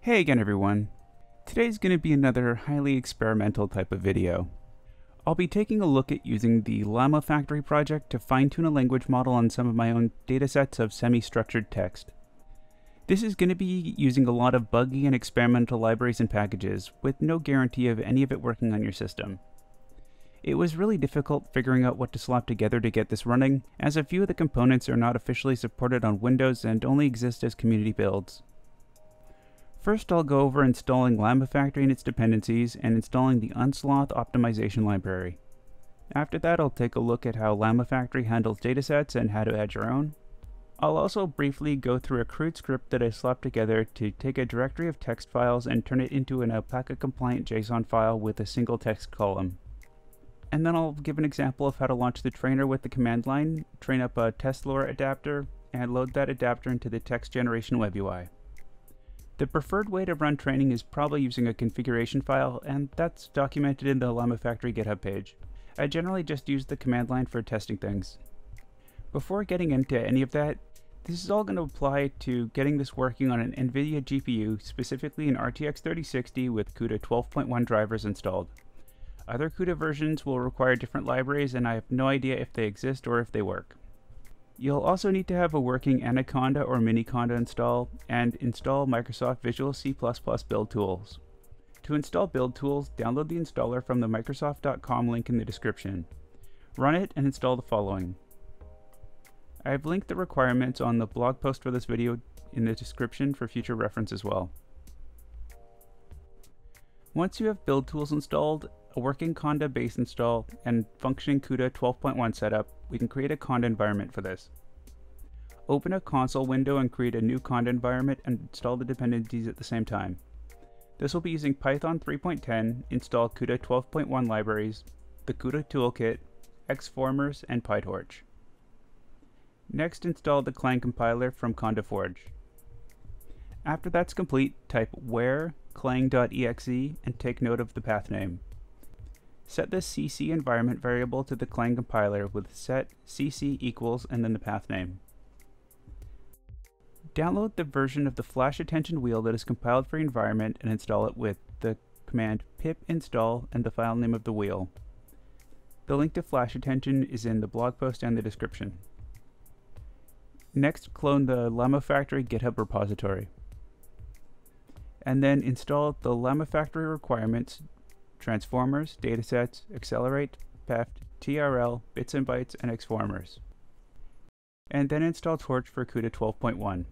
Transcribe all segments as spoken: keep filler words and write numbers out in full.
Hey again everyone. Today's going to be another highly experimental type of video. I'll be taking a look at using the LLaMA-Factory project to fine-tune a language model on some of my own datasets of semi-structured text. This is going to be using a lot of buggy and experimental libraries and packages, with no guarantee of any of it working on your system. It was really difficult figuring out what to slap together to get this running, as a few of the components are not officially supported on Windows and only exist as community builds. First, I'll go over installing LLaMA-Factory and its dependencies and installing the Unsloth optimization library. After that, I'll take a look at how LLaMA-Factory handles datasets and how to add your own. I'll also briefly go through a crude script that I slapped together to take a directory of text files and turn it into an alpaca-compliant JSON file with a single text column. And then I'll give an example of how to launch the trainer with the command line, train up a test LoRA adapter, and load that adapter into the Text Generation WebUI. The preferred way to run training is probably using a configuration file, and that's documented in the LLaMA-Factory GitHub page. I generally just use the command line for testing things. Before getting into any of that, this is all going to apply to getting this working on an NVIDIA G P U, specifically an R T X thirty sixty with CUDA twelve point one drivers installed. Other CUDA versions will require different libraries, and I have no idea if they exist or if they work. You'll also need to have a working Anaconda or Mini Conda install, and install Microsoft Visual C plus plus build tools. To install build tools, download the installer from the Microsoft dot com link in the description. Run it and install the following. I have linked the requirements on the blog post for this video in the description for future reference as well. Once you have build tools installed, a working Conda base install, and functioning CUDA twelve point one setup, we can create a Conda environment for this. Open a console window and create a new Conda environment and install the dependencies at the same time. This will be using Python three point ten, install CUDA twelve point one libraries, the CUDA toolkit, Xformers, and PyTorch. Next, install the Clang compiler from Conda Forge. After that's complete, type where clang.exe and take note of the path name. Set the cc environment variable to the Clang compiler with set cc equals and then the path name. Download the version of the flash attention wheel that is compiled for your environment and install it with the command pip install and the file name of the wheel. The link to flash attention is in the blog post and the description. Next, clone the LLaMA-Factory GitHub repository. And then install the LLaMA-Factory requirements: transformers, datasets, accelerate, P E F T, T R L, bits and bytes, and Xformers. And then install Torch for CUDA twelve point one.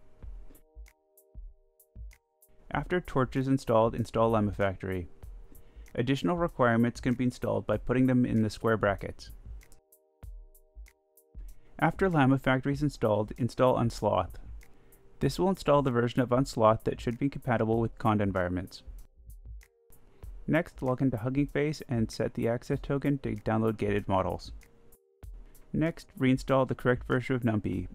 After Torch is installed, install LLaMA-Factory. Additional requirements can be installed by putting them in the square brackets. After LLaMA-Factory is installed, install Unsloth. This will install the version of Unsloth that should be compatible with Conda environments. Next, log into Hugging Face and set the access token to download gated models. Next, reinstall the correct version of Numpy.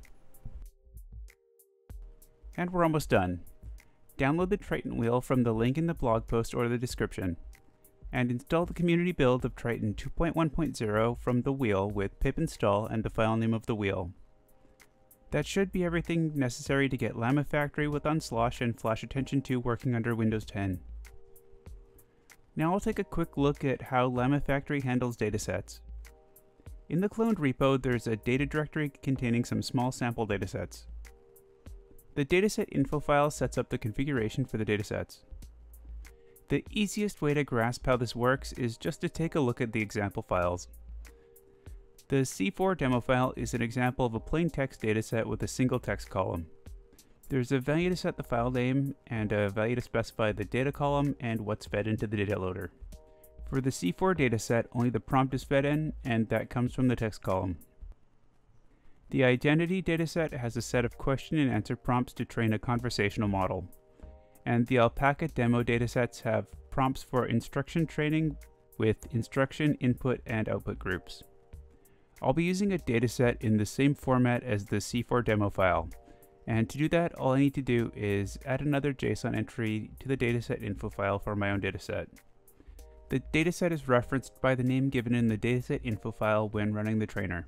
And we're almost done. Download the Triton wheel from the link in the blog post or the description, and install the community build of Triton two point one point zero from the wheel with pip install and the file name of the wheel. That should be everything necessary to get LLaMA-Factory with Unsloth and Flash Attention two working under Windows ten. Now I'll take a quick look at how LLaMA-Factory handles datasets. In the cloned repo, there's a data directory containing some small sample datasets. The dataset info file sets up the configuration for the datasets. The easiest way to grasp how this works is just to take a look at the example files. The C four demo file is an example of a plain text dataset with a single text column. There's a value to set the file name and a value to specify the data column and what's fed into the data loader. For the C four dataset, only the prompt is fed in, and that comes from the text column. The identity dataset has a set of question and answer prompts to train a conversational model. And the alpaca demo datasets have prompts for instruction training with instruction, input, and output groups. I'll be using a dataset in the same format as the C four demo file. And to do that, all I need to do is add another JSON entry to the dataset info file for my own dataset. The dataset is referenced by the name given in the dataset info file when running the trainer.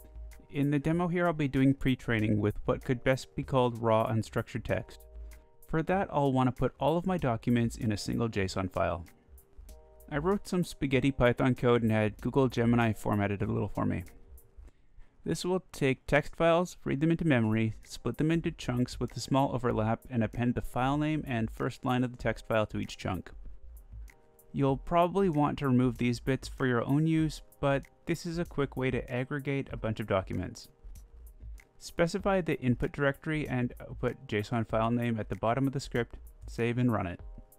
In the demo here, I'll be doing pre-training with what could best be called raw unstructured text. For that, I'll want to put all of my documents in a single JSON file. I wrote some spaghetti Python code and had Google Gemini formatted it a little for me. This will take text files, read them into memory, split them into chunks with a small overlap, and append the file name and first line of the text file to each chunk. You'll probably want to remove these bits for your own use, but this is a quick way to aggregate a bunch of documents. Specify the input directory and output JSON file name at the bottom of the script, save and run it.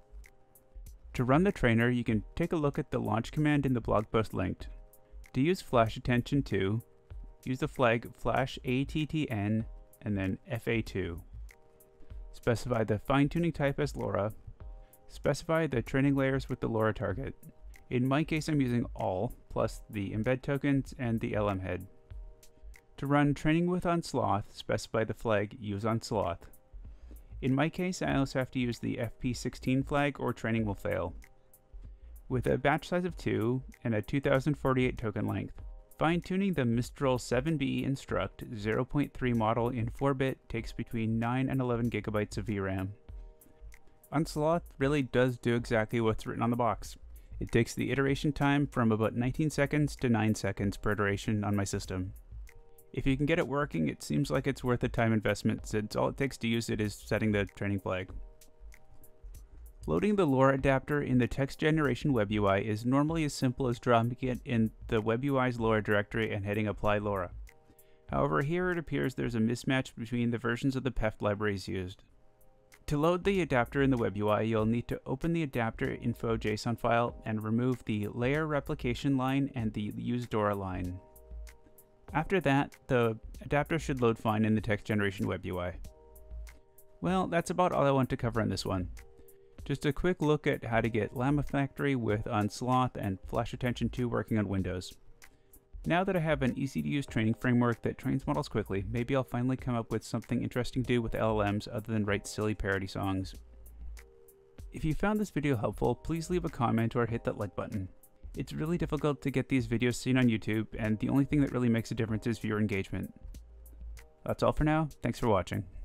To run the trainer, you can take a look at the launch command in the blog post linked. To use flash attention to, use the flag flash attn and then F A two. Specify the fine-tuning type as LoRA. Specify the training layers with the LoRA target. In my case, I'm using all, plus the embed tokens and the L M head. To run training with Unsloth, specify the flag use Unsloth. In my case, I also have to use the F P sixteen flag or training will fail. With a batch size of two and a two thousand forty-eight token length, fine-tuning the Mistral seven B Instruct zero point three model in four bit takes between nine and eleven gigabytes of V RAM. Unsloth really does do exactly what's written on the box. It takes the iteration time from about nineteen seconds to nine seconds per iteration on my system. If you can get it working, it seems like it's worth the time investment, since all it takes to use it is setting the training flag. Loading the LoRA adapter in the Text Generation WebUI is normally as simple as dropping it in the WebUI's LoRA directory and hitting Apply LoRA. However, here it appears there's a mismatch between the versions of the P E F T libraries used. To load the adapter in the WebUI, you'll need to open the adapter info JSON file and remove the layer replication line and the use DORA line. After that, the adapter should load fine in the Text Generation WebUI. Well, that's about all I want to cover in this one. Just a quick look at how to get LLaMA-Factory with Unsloth and Flash Attention two working on Windows. Now that I have an easy to use training framework that trains models quickly, maybe I'll finally come up with something interesting to do with L L Ms other than write silly parody songs. If you found this video helpful, please leave a comment or hit that like button. It's really difficult to get these videos seen on YouTube, and the only thing that really makes a difference is viewer engagement. That's all for now. Thanks for watching.